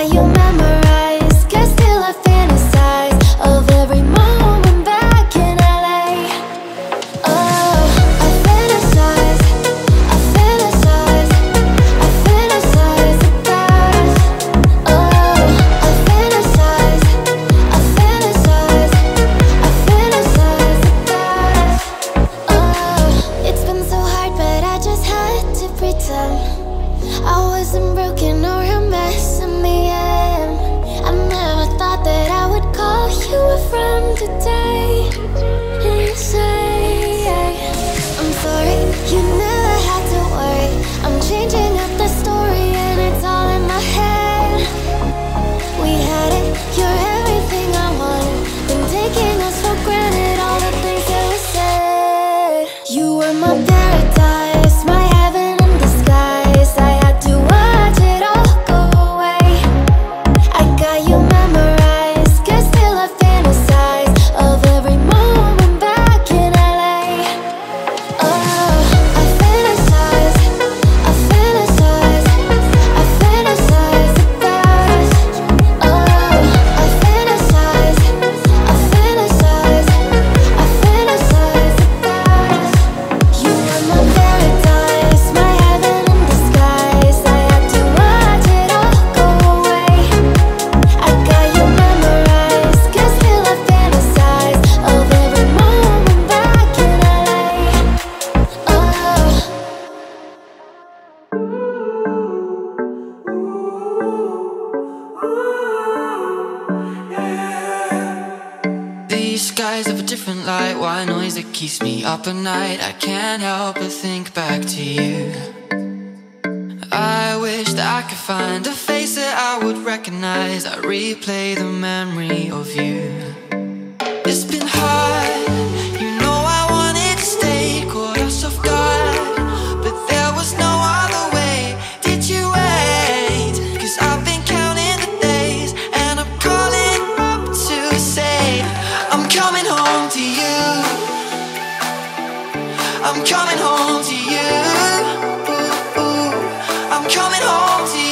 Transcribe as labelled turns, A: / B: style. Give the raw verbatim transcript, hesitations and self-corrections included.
A: skies of a different light, white noise that keeps me up at night. I can't help but think back to you. I wish that I could find a face that I would recognize. I replay the memory of you. It's been hard, you know I wanted to stay, caught us off guard, but there was no other way. Did you wait? Cause I've been counting the days, and I'm calling up to say I'm coming home to you. I'm coming home to you. Ooh, ooh. I'm coming home to you.